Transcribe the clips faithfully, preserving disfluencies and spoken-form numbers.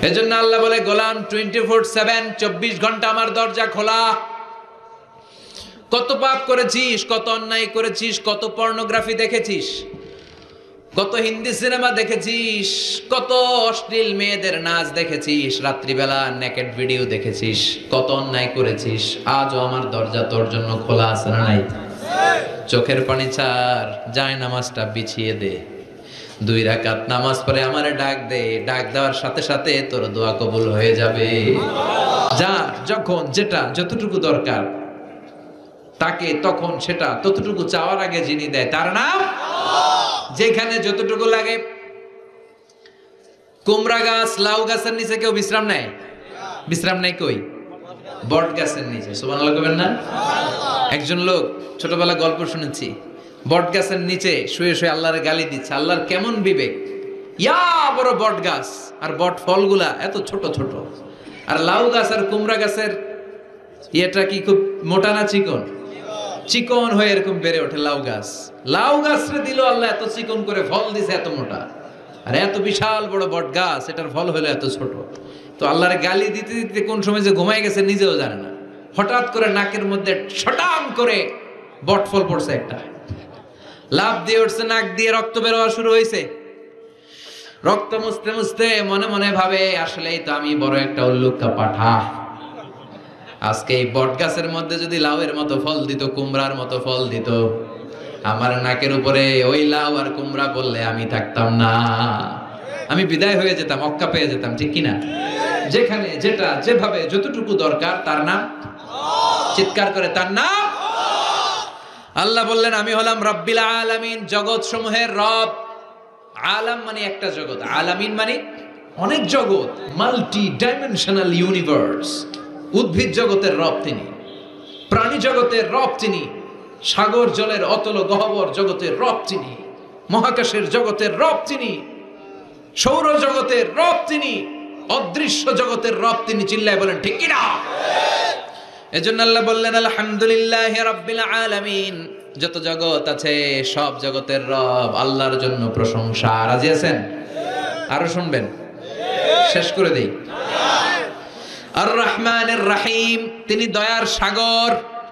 এজন্য আল্লাহ বলে গোলাম twenty four seven চব্বিশ ঘন্টা আমার দরজা খোলা। কত পাপ করেছিস, কত অন্যায় করেছিস, কত পর্নোগ্রাফি দেখেছিস, কত হিন্দি সিনেমা দেখেছিস, কত অশ্লীল মেয়েদের নাচ দেখেছিস, রাত্রিবেলা নেকেড ভিডিও দেখেছিস, কত অন্যায় করেছিস, আজও আমার দরজা তোর জন্য খোলা আছে না নাই? চোখের পানি ছাড়, যায় নামাজটা বিছিয়ে দে, দুই রাকাত নামাজ পড়ে আমারে ডাক দে, ডাক দেওয়ার সাথে সাথে তোর দোয়া কবুল হয়ে যাবে। যা, যখন যেটা যতটুকু দরকার তাকে তখন সেটা ততটুকু চাওয়ার আগে যিনি দেয় তার নাম যেখানে যতটুকু লাগে। কুমড়া গাছ, লাউ গাছের নিচে কেউ বিশ্রাম নেয়? বিশ্রাম নেয় কই? বট গাছের নিচে। সুবহানাল্লাহ কইবেন না? একজন লোক ছোটবেলা গল্প শুনেছি, বট গাছের নিচে শুয়ে শুয়ে আল্লাহর গালি দিচ্ছে। আল্লাহর কেমন বিবেক, ইয়া বড় বট গাছ আর বট ফলগুলা এত ছোট ছোট, আর লাউ গাছ আর কুমড়া গাছের এটা কি খুব মোটা না চিকন? চিকন হয়ে এরকম বেড়ে ওঠে লাউ গাছ। লাউ গাছরে দিল আল্লাহ এত চিকন করে, ফল দিছে এত মোটা, আর এত বিশাল বড় বট গাছ, এটার ফল হলো এত ছোট। তো আল্লাহর গালি দিতে দিতে কোন সময় যে ঘুমাই গেছে নিজেও জানে না, হঠাৎ করে নাকের মধ্যে ছটাম করে বট ফল পড়ছে একটা, লাভ দিয়ে উঠছে, নাক দিয়ে রক্ত বেরোয়া শুরু হয়েছে। রক্ত মুছতে মুছতে মনে মনে ভাবে আসলেই তো আমি বড় একটা উল্লুকা পাঠা, আজকে এই বট গাছের মধ্যে যদি লাউয়ের মতো ফল দিত, কুমড়ার মতো ফল দিত, আমার নাকের উপরে ওই লাউ আর কুমড়া পড়লে আমি থাকতাম না, আমি বিদায় হয়ে যেতাম, অক্কা পেয়ে যেতাম, ঠিক কিনা? যেখানে যেটা যেভাবে যতটুকু দরকার তার নাম, চিৎকার করে তার নাম। আল্লাহ বললেন আমি হলাম রব্বিল আলামিন, জগৎ সমূহের রব। আলাম মানে একটা জগৎ, আলামিন মানে অনেক জগৎ, মাল্টি ডাইমেনশনাল ইউনিভার্স। উদ্ভিদ জগতের রব তিনি, প্রাণী জগতের রব তিনি, সাগর জলের অতল গহ্বর জগতের রব তিনি, মহাকাশের জগতের রব তিনি, সৌর জগতের রব তিনি, অদৃশ্য জগতের রব তিনি। চিল্লায় বলেন ঠিক কিনা? এজন্য আল্লাহ বললেন আলহামদুলিল্লাহি রাব্বিল আলামিন, যত জগৎ আছে সব জগতের রব আল্লাহর জন্য প্রশংসা। রাজি আছেন? আরো শুনবেন? শেষ করে দেই। আর রহমানের রহিম, তিনি দয়ার সাগর,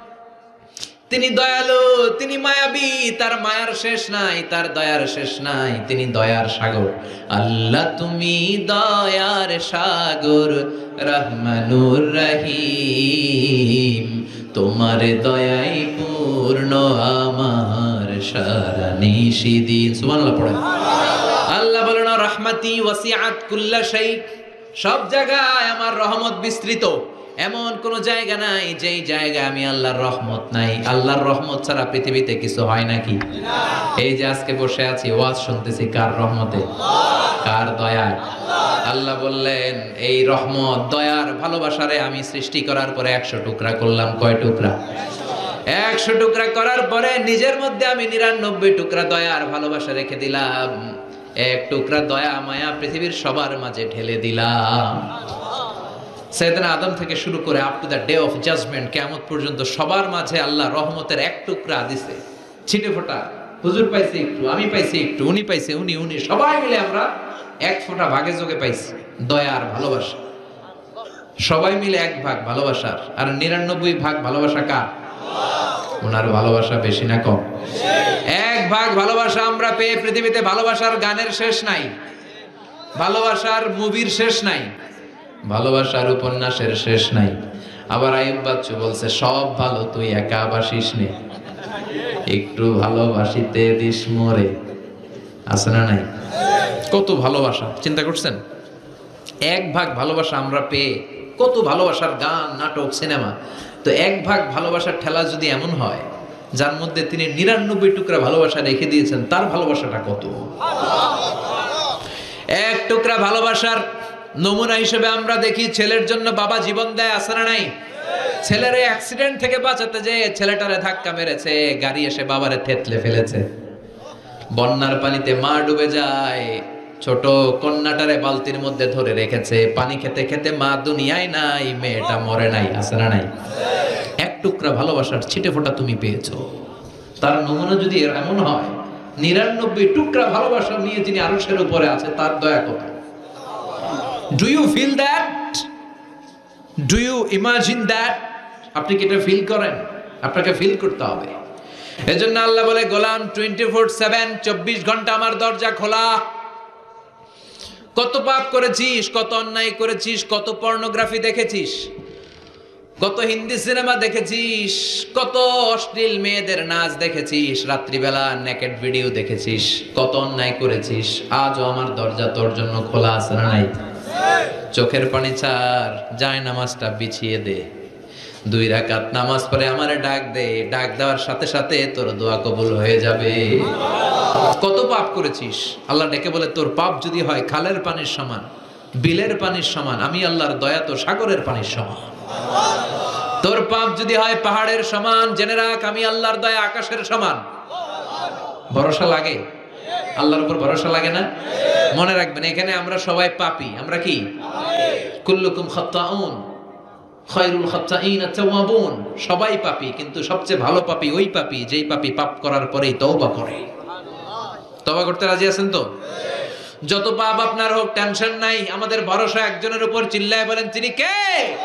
তিনি দয়ালু, তিনি মায়াবী, তার মায়ার শেষ নাই, তার দয়ার শেষ নাই, তিনি দয়ার সাগর। আল্লাহ তুমি দয়ার সাগর, রহমানুর রহিম, তোমার দয়াই পূর্ণ আমার সারা নিশিদিন। সুবহানাল্লাহ পড়েন। আল্লাহ বলেন রহমতি ওয়াসিআত কুল্লা শাই, সব জায়গায় আমার রহমত বিস্তৃত, এমন কোন জায়গা নাই যেই জায়গায় আমি আল্লাহর রহমত নাই। আল্লাহর রহমত ছাড়া পৃথিবীতে কিছু হয় নাকি? এই যে আজকে বসে আছি ওয়াজ শুনতেছি, কার রহমতে? কার দয়ায়? আল্লাহ বললেন এই রহমত, দয়ার, ভালোবাসারে আমি সৃষ্টি করার পরে একশো টুকরা করলাম। কয় টুকরা? একশো টুকরা করার পরে নিজের মধ্যে আমি নিরানব্বই টুকরা দয়ার ভালোবাসা রেখে দিলাম, এক টুকরা দয়া মায়া পৃথিবীর সবার মাঝে ঢেলে দিলাম। সাইয়েদনা আদম থেকে শুরু করে up to the day of judgement, কিয়ামত পর্যন্ত সবার মাঝে আল্লাহ রহমতের এক টুকরা দিছে, ছিটে ফোঁটা। হুজুর পাইছে একটু, আমি পাইছি একটু, উনি পাইছে, উনি উনি সবাই মিলে আমরা এক ফোঁটা ভাগে যোগে পাইছি দয়ার ভালোবাসা। সবাই মিলে এক ভাগ ভালোবাসার, আর নিরানব্বই ভাগ ভালোবাসা কার? ওনার ভালোবাসা বেশি না কম? এক ভাগ ভালোবাসা আমরা পেয়ে পৃথিবীতে ভালোবাসার গানের শেষ নাই, ভালোবাসার মুভির শেষ নাই, ভালোবাসার উপন্যাসের শেষ নাই। আবার আইয়ুব বাচ্চু বলছে সব ভালো তুই একা বাসিস নে, একটু ভালোবাসিতে দিস মরে। আছে না নাই? কত ভালোবাসা, চিন্তা করছেন? এক ভাগ ভালোবাসা আমরা পেয়ে কত ভালোবাসার গান, নাটক, সিনেমা। তো এক ভাগ ভালোবাসার ঠেলা যদি এমন হয় যার মধ্যে তিনি নিরানব্বই টুকরা ভালোবাসা রেখে দিয়েছেন, তার ভালোবাসাটা কত? এক টুকরা ভালোবাসার নমুনা হিসেবে আমরা দেখি ছেলের জন্য বাবা জীবন দেয়, আছে না নাই? ছেলের অ্যাক্সিডেন্ট থেকে বাঁচাতে যে ছেলেটারে ধাক্কা মেরেছে, গাড়ি এসে বাবারে থেতলে ফেলেছে, বন্যার পানিতে মা ডুবে যায়, ছোট কন্যাটারে বালতির মধ্যে ধরে রেখেছে, পানি খেতে খেতে মা দুনিয়ায় নাই, মেয়েটা মরে নাই, আছে না নাই? এক টুকরা ভালোবাসার ছিটে ফোঁটা তুমি পেয়েছো। তার নমুনা যদি এমন হয়, নিরানব্বই টুকরা ভালোবাসা নিয়ে যিনি আরশের উপরে আছে, তার দয়া কত? Do you feel that? Do you imagine that? আপনি কি এটা ফিল করেন? আপনাকে ফিল করতে হবে। এজন্য আল্লাহ বলে, গোলাম টোয়েন্টি ফোর সেভেন, চব্বিশ ঘন্টা আমার দরজা খোলা। কত পাপ করেছিস, কত অন্যায় করেছিস, কত পর্নোগ্রাফি দেখেছিস, কত হিন্দি সিনেমা দেখেছিস, কত অশ্লীল মেয়েদের নাচ দেখেছিস, রাত্রিবেলা নেকেড ভিডিও দেখেছিস, কত অন্যায় করেছিস, আজও আমার দরজা তোর জন্য খোলা আছে না নাই? চোখের পানি ছাড়, যায় নামাজটা বিছিয়ে দে, দুই রাকাত নামাজ পড়ে আমারে ডাক দে, ডাক দেওয়ার সাথে সাথে তোর দোয়া কবুল হয়ে যাবে। কত পাপ করেছিস, আল্লাহ ডেকে বলে, তোর পাপ যদি হয় খালের পানির সমান, বিলের পানির সমান, আমি আল্লাহর দয়া তো সাগরের পানির সমান। তোর পাপ যদি হয় পাহাড়ের সমান, জেনে রাখ আমি আল্লাহর দয়া আকাশের সমান। ভরসা লাগে? আল্লাহর উপর ভরসা লাগে না? মনে রাখবেন, এখানে আমরা সবাই পাপী। আমরা কি? কুল্লুকুম খাত্তাউন খায়রুল খাত্তাইন আত-তাওয়াবুন। সবাই পাপী, কিন্তু সবচেয়ে ভালো পাপী ওই পাপী যেই পাপী পাপ করার পরেই তওবা করে। তওবা করতে রাজি আছেন তো? যত পাপ আপনার হোক, টেনশন নাই, আমাদের ভরসা একজনের উপর। চিল্লায় বলেন, তিনি কে?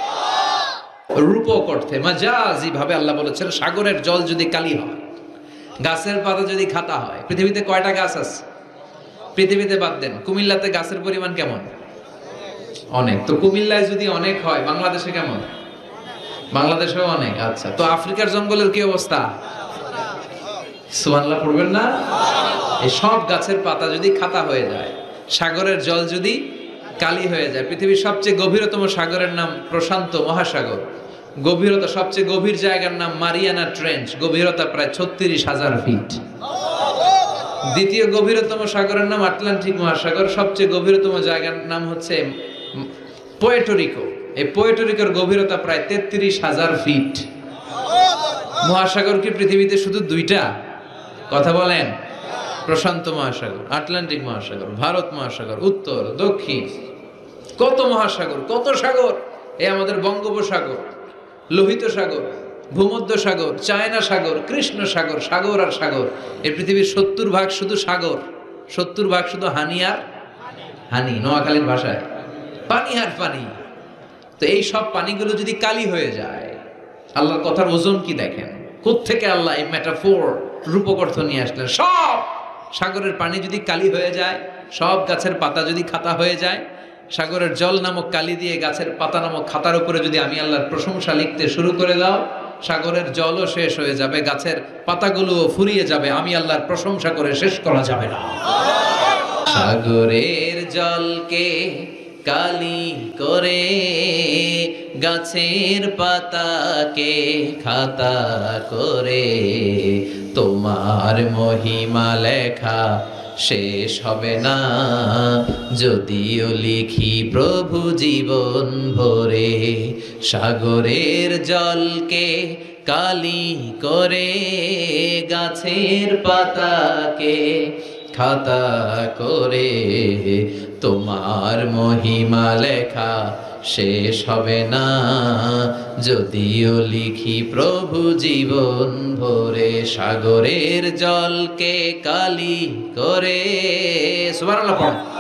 রূপক অর্থে, মাজাজি ভাবে আল্লাহ বলেছেন, সাগরের জল যদি কালি হয়, গাছের পাতা যদি খাতা হয়। পৃথিবীতে কয়টা গাছ আছে? পৃথিবীতে বাদ দেন, কুমিল্লাতে গাছের পরিমাণ কেমন? অনেক। তো কুমিল্লায় যদি অনেক হয়, বাংলাদেশে কেমন? বাংলাদেশেও অনেক। আচ্ছা, তো আফ্রিকার জঙ্গলের কি অবস্থা? সুবহানাল্লাহ পড়বেন না? এই সব গাছের পাতা যদি খাতা হয়ে যায়, সাগরের জল যদি কালি হয়ে যায়। পৃথিবীর সবচেয়ে গভীরতম সাগরের নাম প্রশান্ত মহাসাগর। গভীরতা, সবচেয়ে গভীর জায়গার নাম মারিয়ানা ট্রেঞ্চ, গভীরতা প্রায় ছত্রিশ হাজার ফিট। দ্বিতীয় গভীরতম সাগরের নাম আটলান্টিক মহাসাগর। সবচেয়ে গভীরতম জায়গার নাম হচ্ছে পুয়ের্টো এই পুয়ের্টো গভীরতা প্রায় তেত্রিশ হাজার ফিট। মহাসাগর কি পৃথিবীতে শুধু দুইটা? কথা বলেন। প্রশান্ত মহাসাগর, আটলান্টিক মহাসাগর, ভারত মহাসাগর, উত্তর দক্ষিণ, কত মহাসাগর, কত সাগর। এই আমাদের বঙ্গোপসাগর, লোহিত সাগর, ভূমধ্য সাগর, চায়না সাগর, কৃষ্ণ সাগর, সাগর আর সাগর। এই পৃথিবীর সত্তর ভাগ শুধু সাগর, সত্তর ভাগ শুধু হানি আর হানি, নোয়াখালীর ভাষায় পানি আর পানি। তো এই সব পানিগুলো যদি কালি হয়ে যায়, আল্লাহর কথার ওজন কি দেখেন। কোত্থেকে আল্লাহ এই মেটাফোর, রূপক অর্থ নিয়ে আসলেন। সব সাগরের পানি যদি কালি হয়ে যায়, সব গাছের পাতা যদি খাতা হয়ে যায়, সাগরের জল নামক কালি দিয়ে গাছের পাতা নামক খাতার উপরে যদি আমি আল্লাহর প্রশংসা লিখতে শুরু করে দাও, সাগরের জলও শেষ হয়ে যাবে, গাছের পাতাগুলোও ফুরিয়ে যাবে, আমি আল্লাহর প্রশংসা করে শেষ করা যাবে না। সাগরের জলকে কালি করে, গাছের পাতাকে খাতা করে, তোমার মহিমা লেখা শেষ হবে না, যদিও লিখি প্রভু জীবন ভরে। সাগরের জলকে কালি করে, গাছের পাতাকে খাতা করে, তোমার মহিমা লেখা শেষ হবে না, যদিও লিখি প্রভু জীবন ভরে। সাগরের জলকে কালি করে, সুবহানাল্লাহ।